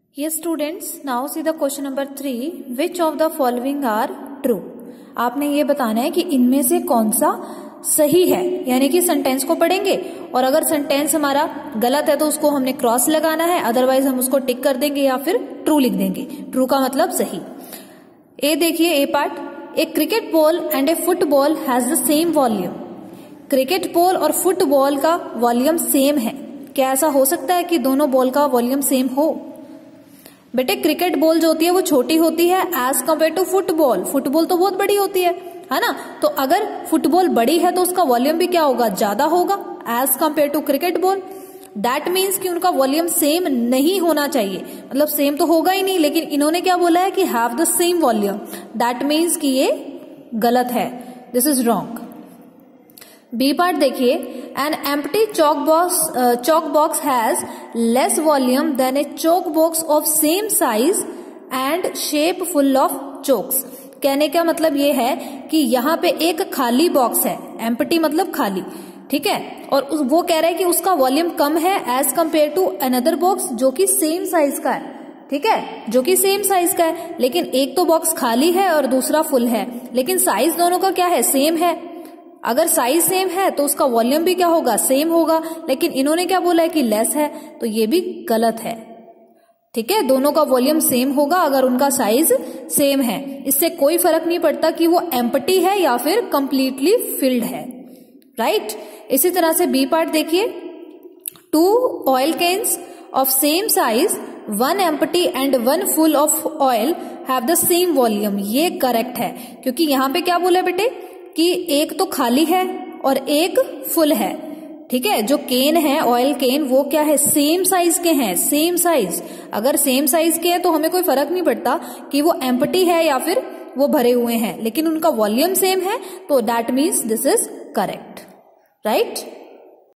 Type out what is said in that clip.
Yes students, now see the question number 3. Which of the following are true? आपने ये बताना है कि इनमें से कौन सा सही है, यानी कि सेंटेंस को पढ़ेंगे और अगर सेंटेंस हमारा गलत है तो उसको हमने क्रॉस लगाना है, अदरवाइज हम उसको टिक कर देंगे या फिर ट्रू लिख देंगे। ट्रू का मतलब सही। ए देखिए, A part, a cricket ball and a football has the same volume. Cricket ball और फुटबॉल का वॉल्यूम सेम है। क्या ऐसा हो सकता है कि दोनों बॉल का वॉल्यूम सेम हो? बेटे क्रिकेट बॉल जो होती है वो छोटी होती है as compare to football. Football तो बहुत बड़ी होती है ना। तो अगर फुटबॉल बड़ी है तो उसका वॉल्यूम भी क्या होगा, ज्यादा होगा as compare to cricket ball. That means कि उनका वॉल्यूम सेम नहीं होना चाहिए, मतलब सेम तो होगा ही नहीं, लेकिन इन्होंने क्या बोला है कि have the same volume. That means कि ये गलत है, this is wrong. B part देखिए, an empty chalk box has less volume than a chalk box of same size and shape full of chalks. कहने का मतलब ये है कि यहाँ पे एक खाली बॉक्स है, एम्प्टी मतलब खाली, ठीक है, और वो कह रहा है कि उसका वॉल्यूम कम है as compare to another box जो कि सेम साइज का है, ठीक है, जो कि सेम साइज का है। लेकिन एक तो बॉक्स खाली है और दूसरा फुल है, लेकिन साइज दोनों का क्या है, सेम है। अगर साइज सेम है तो उसका वॉल्यूम भी क्या होगा, सेम होगा। लेकिन इन्होंने क्या बोला है कि लेस है, तो ये भी गलत है, ठीक है। दोनों का वॉल्यूम सेम होगा अगर उनका साइज सेम है। इससे कोई फर्क नहीं पड़ता कि वो एम्प्टी है या फिर कंप्लीटली फिल्ड है, राइट। इसी तरह से बी पार्ट देखिए, 2 oil cans of same size, 1 empty and 1 full of oil have the same volume. ये करेक्ट है, क्योंकि यहाँ पे क्या बोला बेटे कि एक तो खाली है और एक फुल है, ठीक है। जो केन है, ऑयल केन, वो क्या है, सेम साइज के हैं, सेम साइज। अगर सेम साइज के हैं तो हमें कोई फर्क नहीं पड़ता कि वो एम्प्टी है या फिर वो भरे हुए हैं, लेकिन उनका वॉल्यूम सेम है, तो that means this is correct, right.